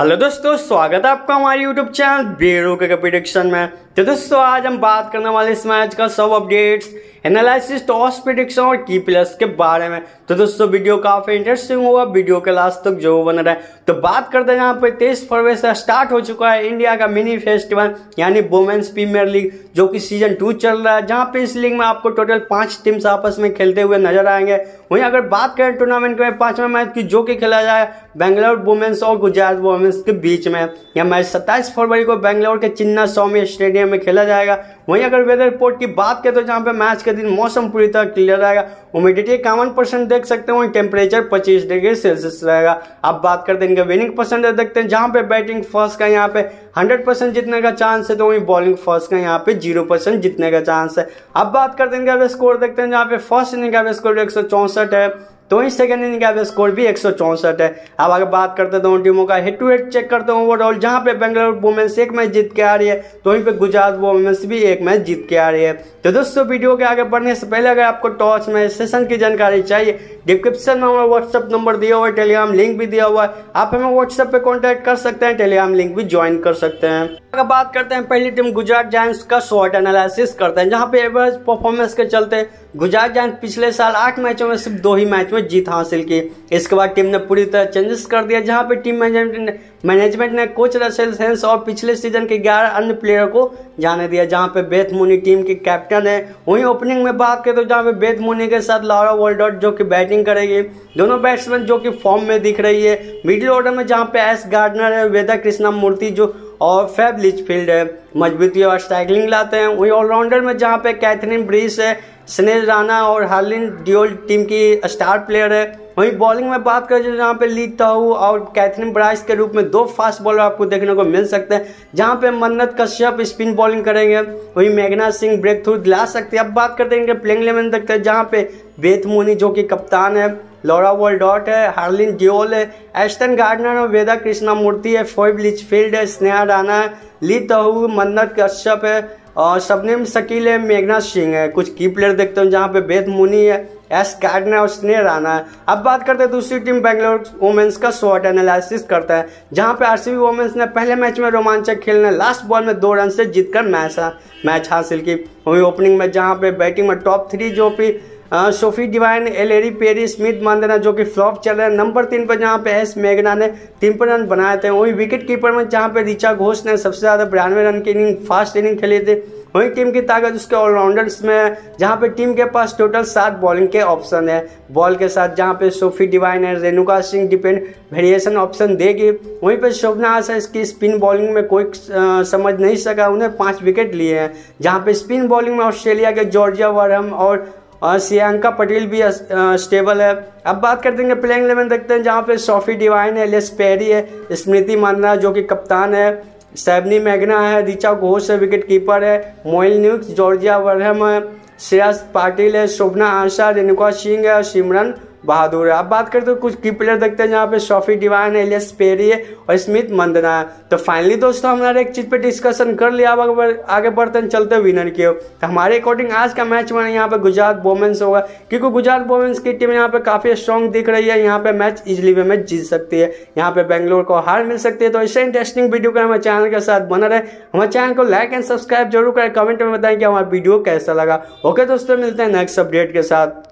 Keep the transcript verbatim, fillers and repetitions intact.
Hello दोस्तों, स्वागत है आपका हमारे यूट्यूब चैनल बेरो के प्रेडिक्शन में। तो दोस्तों आज हम बात करने वाले इस मैच का सब अपडेट्स, एनालिसिस, टॉस प्रेडिक्शन और की प्लेयर्स के बारे में। तो दोस्तों वीडियो काफी इंटरेस्टिंग होगा, वीडियो के लास्ट तक जो बन रहा है। तो बात करते हैं यहाँ पे तेईस फरवरी से स्टार्ट हो चुका है इंडिया का मिनी फेस्टिवल यानी वुमेन्स प्रीमियर लीग, जो कि सीजन टू चल रहा है, जहाँ पे इस लीग में आपको टोटल पांच टीम्स आपस में खेलते हुए नजर आएंगे। वहीं अगर बात करें टूर्नामेंट में पांचवा मैच की, जो कि खेला जाए बेंगलोर वुमेन्स और गुजरात वुमेन्स के बीच में, यह मैच सत्ताईस फरवरी को बेंगलोर के चिन्ना स्वामी स्टेडियम में खेला जाएगा। वहीं अगर वेदर रिपोर्ट की बात करें तो जहां पे मैच के दिन मौसम पूरी तरह क्लियर रहेगा, ह्यूमिडिटी इक्यावन परसेंट देख सकते हैं, वहीं टेम्परेचर पच्चीस डिग्री सेल्सियस रहेगा। अब बात करते हैं इनका विनिंग परसेंटेज देखते हैं, जहां पे बैटिंग फर्स्ट का यहाँ पे हंड्रेड परसेंट जीतने का चांस है, तो वहीं बॉलिंग फर्स्ट का यहाँ पे जीरो परसेंट जीतने का चांस है। अब बात करते हैं इनका स्कोर देखते हैं, जहाँ पे फर्स्ट इनिंग का स्कोर एक सौ चौसठ है, तो वहीं सेकंड इनिंग का स्कोर भी एक सौ चौसठ है। अब आगे बात करते हैं दोनों टीमों का हेड टू हेड चेक करते हैं ओवरऑल, जहां पे बेंगलोर वुमेन्स एक मैच जीत के आ रही है, तो वहीं पे गुजरात वुमेन्स भी एक मैच जीत के आ रही है। तो दोस्तों वीडियो के आगे बढ़ने से पहले अगर आपको टॉस में सेशन की जानकारी चाहिए, डिस्क्रिप्शन में हमारा व्हाट्सएप नंबर दिया हुआ है, टेलीग्राम लिंक भी दिया हुआ है, आप हमें व्हाट्सएप पे कॉन्टैक्ट कर सकते हैं, टेलीग्राम लिंक भी ज्वाइन कर सकते हैं। अगर बात करते हैं पहली टीम गुजरात जायंट्स का, शॉर्ट एनालिसिस करते हैं, जहां पे एवरेज परफॉर्मेंस के चलते गुजरात जायंट्स पिछले साल आठ मैचों में सिर्फ दो ही मैच में जीत हासिल की। इसके बाद टीम ने पूरी तरह चेंजेस कर दिया, जहां पे टीम मैनेजमेंट मैनेजमेंट ने कोच रसेल सेंस और पिछले सीजन के ग्यारह अन्य प्लेयर को जाने दिया, जहां पे बेथ मूनी टीम की कैप्टन है। वहीं ओपनिंग में बात करें तो जहां पे बेथ मूनी के साथ लॉरा वोल्डॉट जो कि बैटिंग करेगी, दोनों बैट्समैन जो कि फॉर्म में दिख रही है। मिडिल ऑर्डर में जहां पे एस गार्डनर है, वेदा कृष्णा मूर्ति जो और फैब लिचफील्ड है, मजबूती और स्ट्राइकलिंग लाते हैं। वहीं ऑलराउंडर में जहां पे कैथरीन ब्रीस है, स्नेह राणा और हार्लिन डियोल टीम की स्टार प्लेयर है। वहीं बॉलिंग में बात करें जहां पे ली ताऊ और कैथरीन ब्राइस के रूप में दो फास्ट बॉलर आपको देखने को मिल सकते हैं, जहां पे मन्नत कश्यप स्पिन बॉलिंग करेंगे, वहीं मेघना सिंह ब्रेक थ्रू दिला सकते हैं। अब बात करते हैं इनके प्लेइंग इलेवन देखते हैं, जहां पे बेथ मूनी जो कि कप्तान है, लॉरा वोल्डॉट है, हार्लिन डियोल है, एस्टन गार्डनर और वेदा कृष्णा मूर्ति है, फोइब लिचफील्ड है, स्नेहा राणा है, ली ताऊ, मन्नत कश्यप है और शबनम शकील है, मेघना सिंह है। कुछ की प्लेयर देखते हैं जहां पे बेथ मूनी है, एस गार्डनर और स्नेह राणा है। अब बात करते हैं दूसरी टीम बेंगलोर वुमेन्स का, शॉर्ट एनालिसिस करता है, जहां पे आरसीबी वुमेन्स ने पहले मैच में रोमांचक खेलने लास्ट बॉल में दो रन से जीतकर मैच मैच हासिल की। वहीं ओपनिंग में जहां पे बैटिंग में टॉप थ्री जो भी Sophie Devine, Ellyse Perry, Smriti Mandhana जो कि फ्लॉप चल रहे हैं। नंबर तीन पर जहां पे एस मेघना ने तिरपन रन बनाए थे। वहीं विकेट कीपर में जहां पे ऋचा घोष ने सबसे ज्यादा बयानवे रन की इनिंग फास्ट इनिंग खेली थी। वहीं टीम की ताकत उसके ऑलराउंडर्स में, जहां पे टीम के पास टोटल सात बॉलिंग के ऑप्शन है। बॉल के साथ जहां पे सोफी डिवाइन है, Renuka Singh depend variation option देगी। वहीं पे शोभना आशा इसकी स्पिन बॉलिंग में कोई आ, समझ नहीं सका, उन्हें पांच विकेट लिए हैं। जहां पे स्पिन बॉलिंग में ऑस्ट्रेलिया के जॉर्जिया वरहम और और सियांका पटेल भी स्टेबल है। अब बात करते हैं प्लेइंग इलेवन देखते हैं, जहां पे सोफी डिवाइन है, लेस पेरी है, स्मृति मंदना जो कि कप्तान है, सैबनी मेघना है, ऋचा घोष है, विकेट कीपर है, मोइल न्यूक्स, जॉर्जिया वर्हम है, श्रेयस पाटिल है, शोभना आशा, रेणुका सिंह है और सिमरन बहादुर है। अब बात करते हैं कुछ की प्लेयर देखते हैं, जहाँ पे सोफी डिवाइन है, एलियस पेरी है और स्मिथ मंदना है। तो फाइनली दोस्तों हमने एक चीज पे डिस्कशन कर लिया। अब आगे बढ़ते हैं, चलते विनर की ओर। तो हमारे अकॉर्डिंग आज का मैच में यहाँ पे गुजरात वुमेन्स होगा, क्योंकि गुजरात वुमेन्स की टीम यहाँ पे काफी स्ट्रॉन्ग दिख रही है। यहाँ पे मैच इजिली में मैच जीत सकती है, यहाँ पे बेंगलोर को हार मिल सकती है। तो ऐसे इंटरेस्टिंग वीडियो का हमारे चैनल के साथ बना रहे, हमारे चैनल को लाइक एंड सब्सक्राइब जरूर करें, कमेंट में बताएं कि हमारा वीडियो कैसा लगा। ओके दोस्तों, मिलते हैं नेक्स्ट अपडेट के साथ।